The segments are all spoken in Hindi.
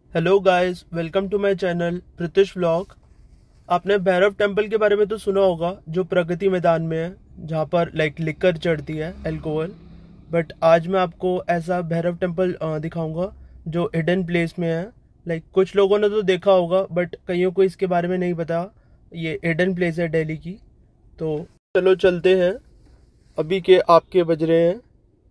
Hello guys, welcome to my channel Pritish vlog. आपने भैरव टेम्पल के बारे में तो सुना होगा, जो प्रगति मैदान में है, जहाँ पर लिकर चढ़ती है, अल्कोहल। बट आज मैं आपको ऐसा भैरव टेम्पल दिखाऊंगा जो हिडन प्लेस में है। कुछ लोगों ने तो देखा होगा बट कईयों को इसके बारे में नहीं पता। ये हिडन प्लेस है दिल्ली की। तो चलो चलते हैं। अभी के आपके बज रहे हैं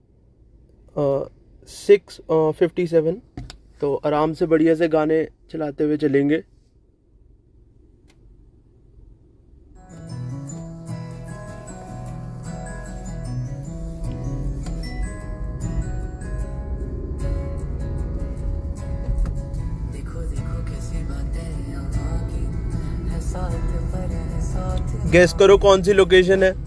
6:57। तो आराम से बढ़िया से गाने चलाते हुए चलेंगे। गेस करो कौन सी लोकेशन है।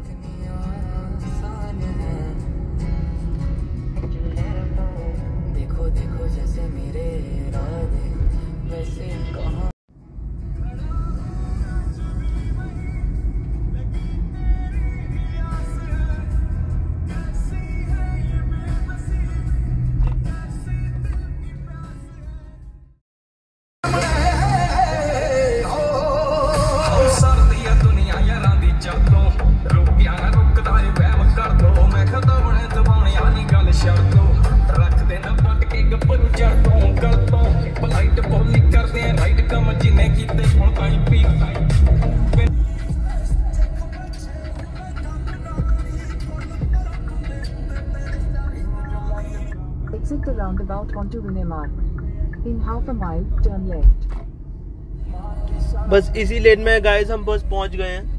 Exit the roundabout onto Vinay Marg. In half a mile, turn left. बस इसी लेन में गाइस हम बस पहुंच गए हैं।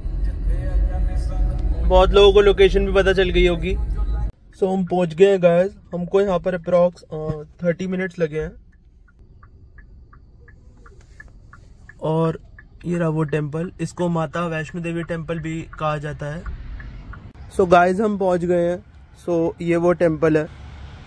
बहुत लोगों को लोकेशन भी पता चल गई होगी। सो हम पहुंच गए हैं गाइस। हमको यहाँ पर अप्रॉक्स 30 मिनट्स लगे हैं। और ये रहा वो टेम्पल। इसको माता वैष्णो देवी टेम्पल भी कहा जाता है। सो गाइस हम पहुंच गए हैं। सो ये वो टेम्पल है।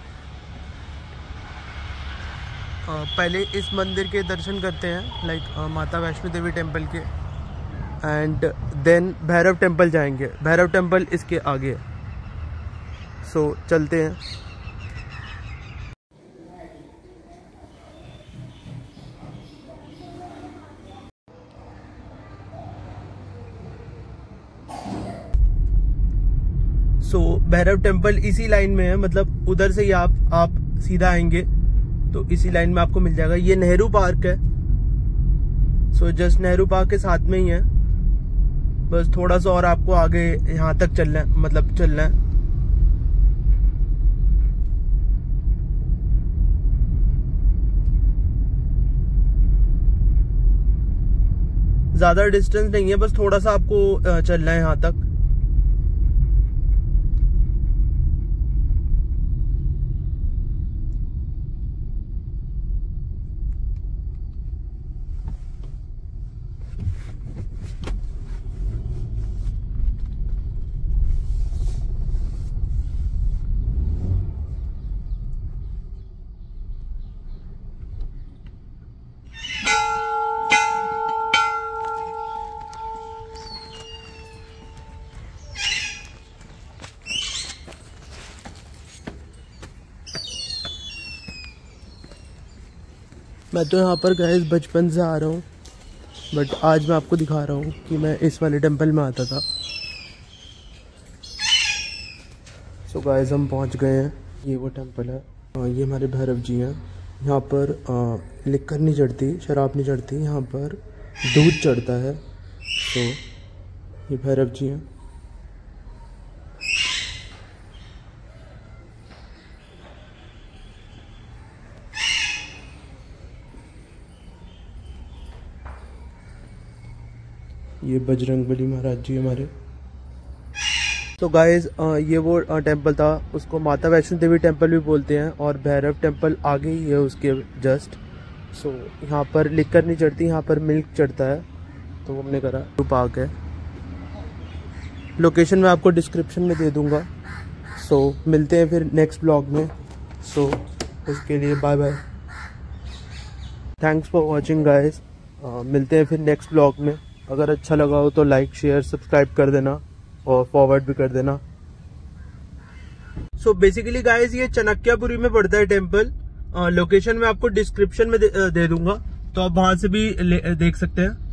पहले इस मंदिर के दर्शन करते हैं, माता वैष्णो देवी टेम्पल के, एंड देन भैरव टेम्पल जाएंगे। भैरव टेम्पल इसके आगे। सो चलते हैं। सो भैरव टेम्पल इसी लाइन में है, मतलब उधर से ही आप सीधा आएंगे तो इसी लाइन में आपको मिल जाएगा। ये नेहरू पार्क है। सो जस्ट नेहरू पार्क के साथ में ही है। बस थोड़ा सा और आपको आगे यहाँ तक चलना है। ज्यादा डिस्टेंस नहीं है, बस थोड़ा सा आपको चलना है यहाँ तक। मैं तो यहाँ पर गाइस बचपन से आ रहा हूँ, बट आज मैं आपको दिखा रहा हूँ कि मैं इस वाले टेम्पल में आता था। सो गाइस हम पहुँच गए हैं। ये वो टेम्पल है। ये हमारे भैरव जी हैं। यहाँ पर लिकर नहीं चढ़ती, शराब नहीं चढ़ती, यहाँ पर दूध चढ़ता है। तो ये भैरव जी हैं। ये बजरंगबली महाराज जी हमारे। तो गाइस ये वो टेम्पल था। उसको माता वैष्णो देवी टेम्पल भी बोलते हैं, और भैरव टेम्पल आगे ही है उसके जस्ट। सो यहाँ पर लिकर नहीं चढ़ती, यहाँ पर मिल्क चढ़ता है। तो हमने करा। पार्क है। लोकेशन मैं आपको डिस्क्रिप्शन में दे दूँगा। सो मिलते हैं फिर नेक्स्ट ब्लॉग में। सो उसके लिए bye bye. Thanks for watching guys. मिलते हैं फिर नेक्स्ट ब्लॉग में। अगर अच्छा लगा हो तो लाइक शेयर सब्सक्राइब कर देना और फॉरवर्ड भी कर देना। सो बेसिकली गाइस ये चाणक्यपुरी में पड़ता है टेम्पल। लोकेशन मैं आपको डिस्क्रिप्शन में दे दूंगा, तो आप वहां से भी देख सकते हैं।